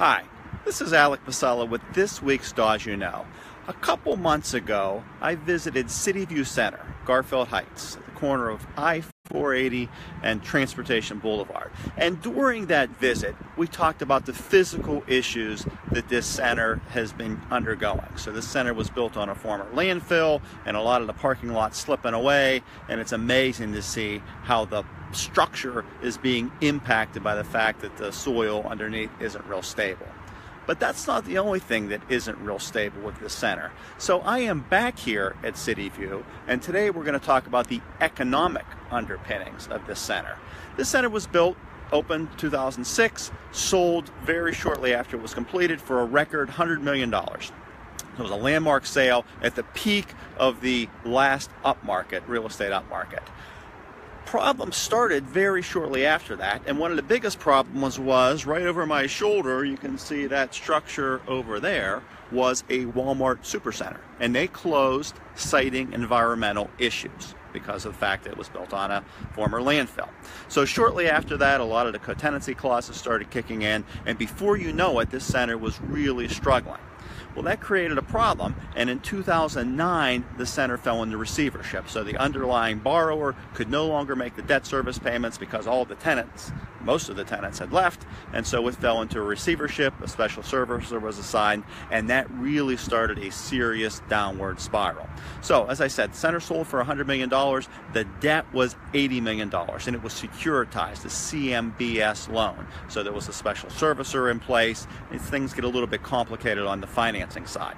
Hi, this is Alec Pasella with this week's Dodge You Know. A couple months ago, I visited City View Center, Garfield Heights, at the corner of I-480 and Transportation Boulevard. And during that visit, we talked about the physical issues that this center has been undergoing. So this center was built on a former landfill, and a lot of the parking lots slipping away, and it's amazing to see how the structure is being impacted by the fact that the soil underneath isn't real stable. But that's not the only thing that isn't real stable with this center. So I am back here at City View, and today we're going to talk about the economic underpinnings of this center. This center was built, opened 2006, sold very shortly after it was completed for a record $100 million. It was a landmark sale at the peak of the last upmarket, real estate upmarket. Problems started very shortly after that, and one of the biggest problems was right over my shoulder. You can see that structure over there was a Walmart supercenter, and they closed, citing environmental issues because of the fact that it was built on a former landfill. So shortly after that, a lot of the co-tenancy clauses started kicking in, and before you know it, this center was really struggling. Well, that created a problem, and in 2009, the center fell into receivership. So the underlying borrower could no longer make the debt service payments because all the tenants, most of the tenants had left, and so it fell into a receivership. A special servicer was assigned, and that really started a serious downward spiral. So, as I said, the center sold for $100 million. The debt was $80 million, and it was securitized, a CMBS loan. So there was a special servicer in place, and things get a little bit complicated on the financing side.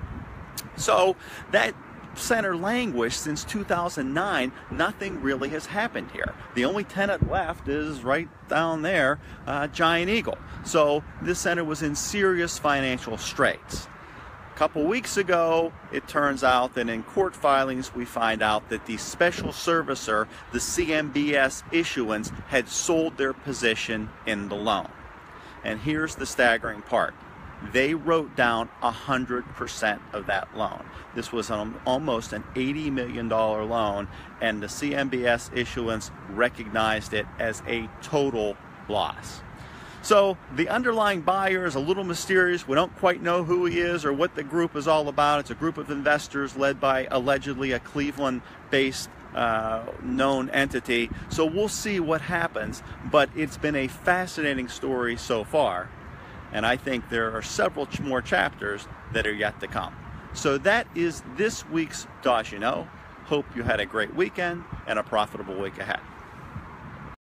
So that center languished since 2009. Nothing really has happened here. The only tenant left is right down there, Giant Eagle. So this center was in serious financial straits. A couple weeks ago, it turns out that in court filings, we find out that the special servicer, the CMBS issuance, had sold their position in the loan. And here's the staggering part. They wrote down 100% of that loan. This was almost an $80 million loan, and the CMBS issuance recognized it as a total loss. So the underlying buyer is a little mysterious. We don't quite know who he is or what the group is all about. It's a group of investors led by allegedly a Cleveland-based known entity. So we'll see what happens, but it's been a fascinating story so far. And I think there are several more chapters that are yet to come. So that is this week's Dodge You Know. Hope you had a great weekend and a profitable week ahead.